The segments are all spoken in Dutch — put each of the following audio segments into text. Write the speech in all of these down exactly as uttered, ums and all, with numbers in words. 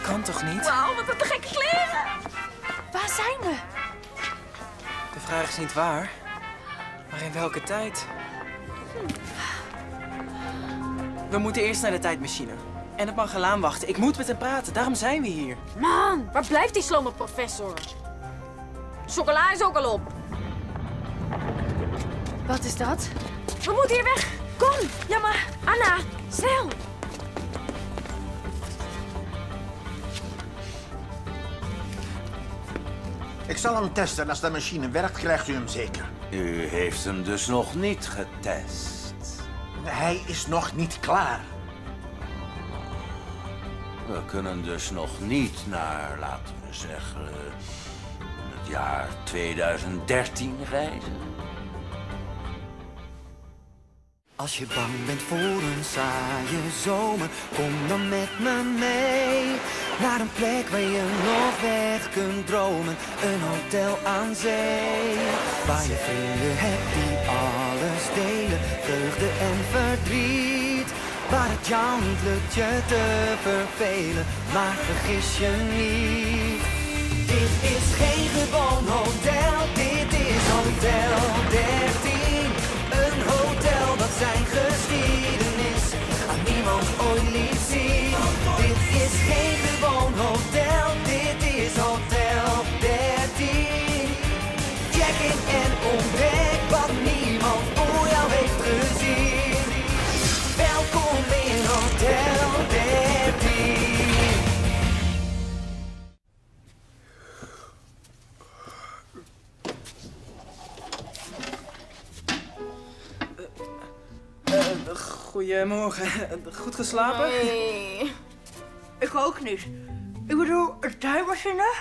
kan toch niet? Wauw, wat een te gekke kleren! Waar zijn we? De vraag is niet waar, maar in welke tijd? We moeten eerst naar de tijdmachine. En het Magellaan wachten. Ik moet met hem praten, daarom zijn we hier. Man, waar blijft die slome professor? Chocola is ook al op. Wat is dat? We moeten hier weg. Kom. Ja, maar... Anna, snel. Ik zal hem testen. Als de machine werkt, krijgt u hem zeker. U heeft hem dus nog niet getest. Hij is nog niet klaar. We kunnen dus nog niet naar, laten we zeggen, het jaar tweeduizend dertien reizen. Als je bang bent voor een saaie zomer, kom dan met me mee. Naar een plek waar je nog weg kunt dromen, een hotel aan zee. Waar je vrienden hebt die alles delen, vreugde en verdriet. Waar het jou niet lukt je te vervelen, maar vergis je niet. Dit is geen gewoon hotel, dit is Hotel dertien. Een hotel dat zijn geschiedenis aan niemand ooit liet zien. Dit is geen gewoon hotel, dit is Hotel dertien. Check in en ontdek wat niemand voor jou heeft gezien. Welkom in Hotel dertien. Uh, goedemorgen. Goed geslapen? Nee. Ik ook niet. Ik bedoel, een tijdmachine?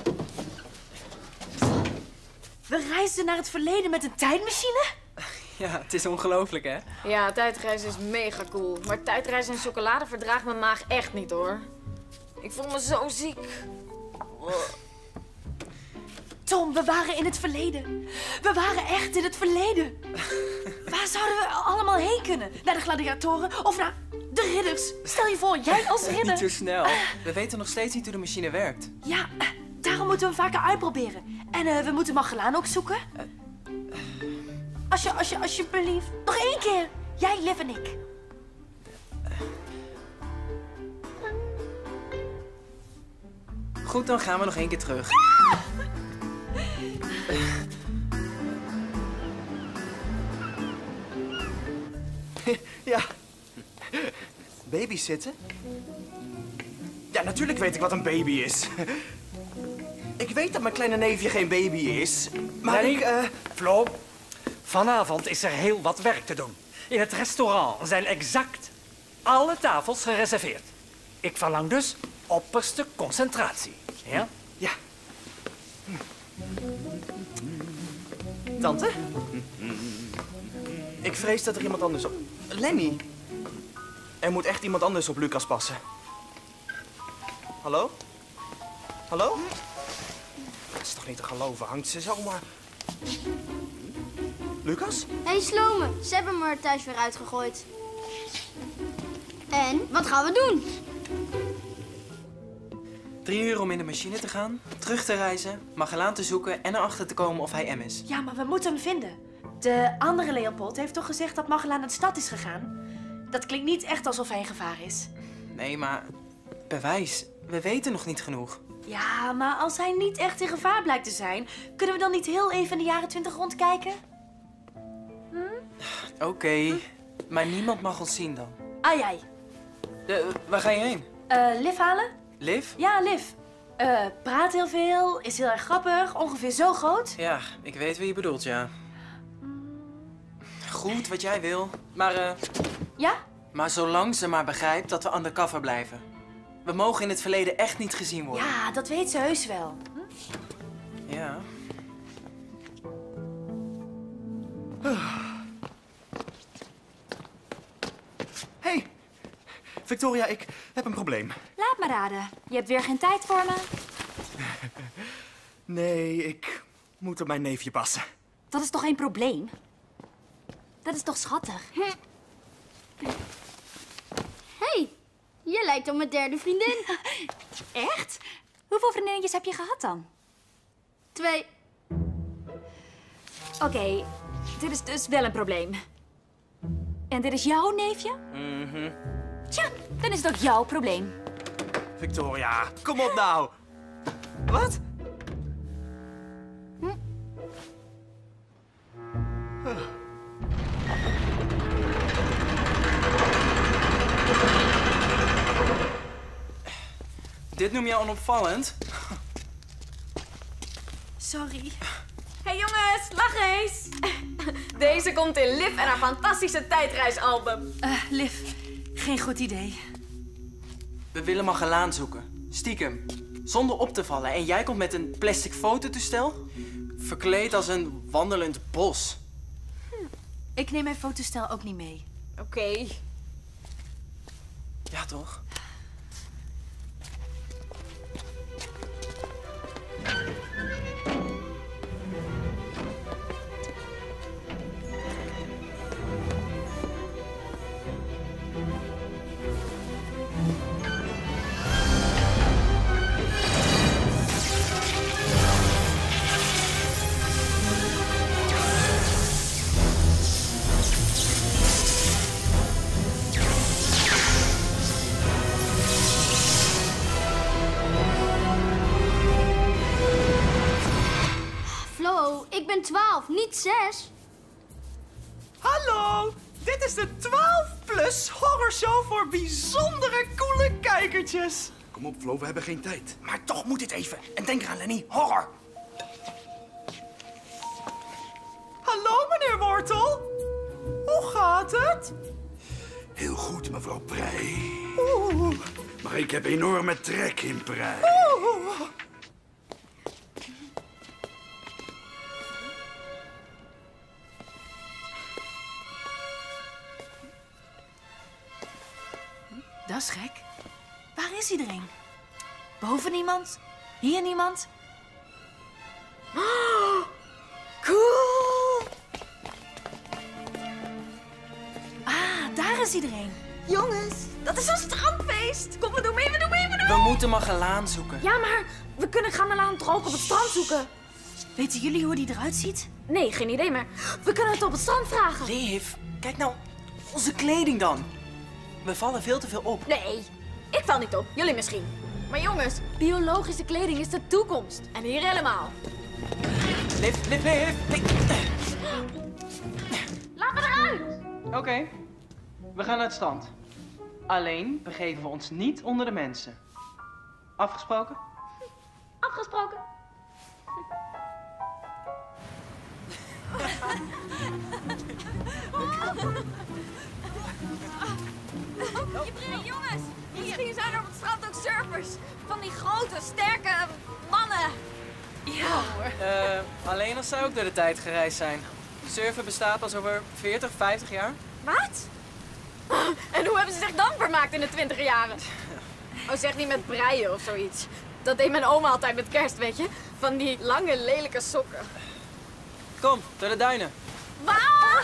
We reisden naar het verleden met een tijdmachine? Ja, het is ongelooflijk, hè? Ja, tijdreizen is mega cool. Maar tijdreizen en chocolade verdraagt mijn maag echt niet, hoor. Ik voel me zo ziek. Tom, we waren in het verleden. We waren echt in het verleden. Waar zouden we allemaal heen kunnen? Naar de gladiatoren of naar de ridders? Stel je voor, jij als ridder. Niet zo snel. We weten nog steeds niet hoe de machine werkt. Ja, daarom moeten we hem vaker uitproberen. En uh, we moeten Magellaan ook zoeken. Als je, als je, alsjeblieft. Nog één keer. Jij, Liv en ik. Goed, dan gaan we nog één keer terug. Ja. Babysitten? Ja, natuurlijk weet ik wat een baby is. Ik weet dat mijn kleine neefje geen baby is, maar Nee, ik... Uh... Flo, vanavond is er heel wat werk te doen. In het restaurant zijn exact alle tafels gereserveerd. Ik verlang dus opperste concentratie. Ja? Ja. Tante? Ik vrees dat er iemand anders op... Lenny? Er moet echt iemand anders op Lucas passen. Hallo? Hallo? Dat is toch niet te geloven? Hangt ze zomaar... Lucas? Hé, hey, Slome. Ze hebben me er thuis weer uitgegooid. En, wat gaan we doen? Drie uur om in de machine te gaan, terug te reizen, Magellaan te zoeken en erachter te komen of hij M is. Ja, maar we moeten hem vinden. De andere Leopold heeft toch gezegd dat Magellaan naar de stad is gegaan? Dat klinkt niet echt alsof hij in gevaar is. Nee, maar bewijs. We weten nog niet genoeg. Ja, maar als hij niet echt in gevaar blijkt te zijn, kunnen we dan niet heel even in de jaren twintig rondkijken? Hm? Oké, okay, maar niemand mag ons zien dan. Ah, jij. De, waar ga je heen? Uh, Liv halen? Liv? Ja, Liv. Uh, praat heel veel, is heel erg grappig, ongeveer zo groot. Ja, ik weet wie je bedoelt, ja. Goed, wat jij wil. Maar, eh... Uh, ja? Maar zolang ze maar begrijpt dat we undercover blijven. We mogen in het verleden echt niet gezien worden. Ja, dat weet ze heus wel. Hm? Ja. Hey, Victoria, ik heb een probleem. Laat me raden. Je hebt weer geen tijd voor me? Nee, ik moet op mijn neefje passen. Dat is toch geen probleem? Dat is toch schattig? Hé, hey, jij Je lijkt op mijn derde vriendin. Echt? Hoeveel vriendinnetjes heb je gehad dan? Twee. Oké, okay, dit is dus wel een probleem. En dit is jouw neefje? Mhm. Tja, dan is het ook jouw probleem. Victoria, kom op nou. Wat? Hm? Huh. Dit noem je onopvallend? Sorry. Hey jongens, lach eens. Deze komt in Liv en haar fantastische tijdreisalbum. Uh, Liv, geen goed idee. We willen Magellaan zoeken. Stiekem. Zonder op te vallen. En jij komt met een plastic fototoestel? Verkleed als een wandelend bos. Hm. Ik neem mijn fotostel ook niet mee. Oké. Okay. Ja, toch? Ik ben twaalf, niet zes. Hallo, dit is de twaalf plus horrorshow voor bijzondere coole kijkertjes. Kom op, Flo, we hebben geen tijd. Maar toch moet dit even. En denk eraan, Lenny, horror. Hallo, meneer Wortel. Hoe gaat het? Heel goed, mevrouw Prij. Oeh. Maar ik heb enorme trek in Prij. Oeh. Dat is gek. Waar is iedereen? Boven niemand? Hier niemand? Oh, cool! Ah, daar is iedereen. Jongens, dat is een strandfeest. Kom, we doen mee, we doen mee, we doen mee. We moeten Magellaan zoeken. Ja, maar we kunnen Gamelaan toch ook op het strand zoeken? Weten jullie hoe die eruit ziet? Nee, geen idee, maar we kunnen het op het strand vragen. Liv, kijk nou, onze kleding dan. We vallen veel te veel op. Nee, ik val niet op. Jullie misschien. Maar jongens, biologische kleding is de toekomst. En hier helemaal. Liv, Liv, Liv. Laat me eruit! Oké, okay. We gaan naar het strand. Alleen begeven we ons niet onder de mensen. Afgesproken? Afgesproken. Iedereen, jongens! Misschien zijn er op het strand ook surfers. Van die grote, sterke mannen. Ja. Uh, alleen als zij ook door de tijd gereisd zijn. Surfen bestaat pas over veertig, vijftig jaar. Wat? En hoe hebben ze zich dan vermaakt in de twintig jaren? Oh, zeg niet met breien of zoiets. Dat deed mijn oma altijd met kerst, weet je? Van die lange, lelijke sokken. Kom, door de duinen. Waar?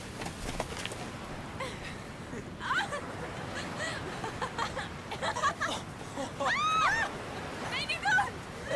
Nee, niet doen!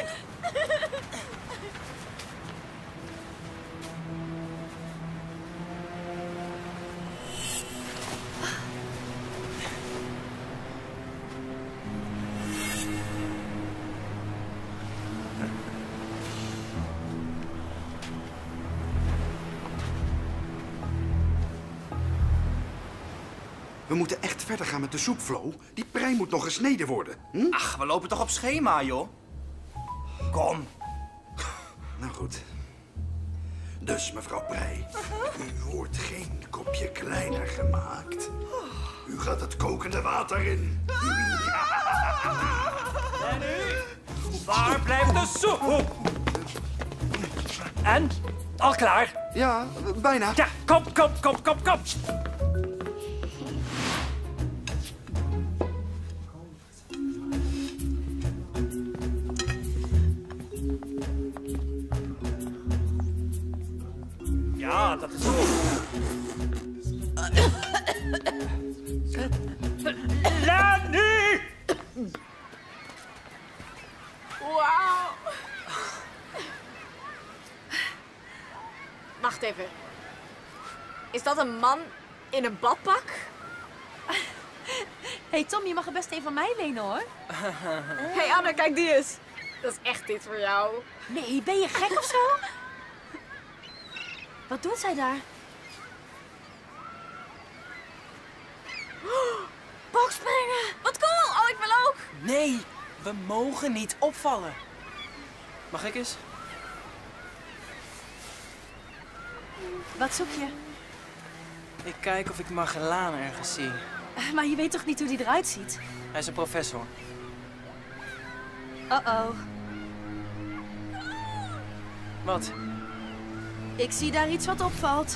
We moeten echt verder gaan met de soep, Flo. Die prei moet nog gesneden worden. Hm? Ach, we lopen toch op schema, joh. Kom. Nou goed. Dus, mevrouw Prij, u wordt geen kopje kleiner gemaakt. U gaat het kokende water in. En nu? Waar blijft de soep? En? Al klaar? Ja, bijna. Ja, kom, kom, kom, kom, kom. Ja, dat is goed. Lenny! Wacht even. Is dat een man in een badpak? Hé hey Tom, je mag er best een van mij lenen hoor. Hé hey Anne, kijk die eens. Dat is echt iets voor jou. Nee, ben je gek of zo? Wat doet zij daar? Bokspringen! Wat cool! Oh, ik wil ook! Nee, we mogen niet opvallen. Mag ik eens? Wat zoek je? Ik kijk of ik Magellaan ergens zie. Maar je weet toch niet hoe die eruit ziet? Hij is een professor. Uh-oh. Wat? Ik zie daar iets wat opvalt.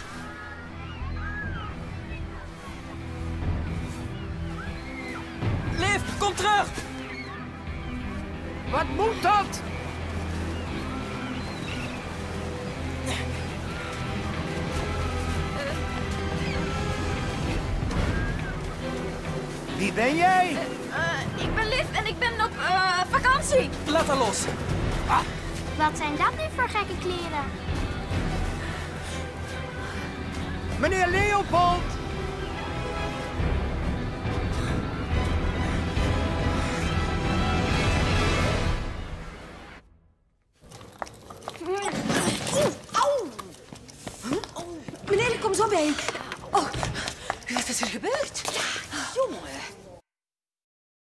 Liv, kom terug! Wat moet dat? Wie ben jij? Uh, ik ben Liv en ik ben op uh, vakantie. Laat haar los. Ah. Wat zijn dat nu voor gekke kleren? Meneer Leopold!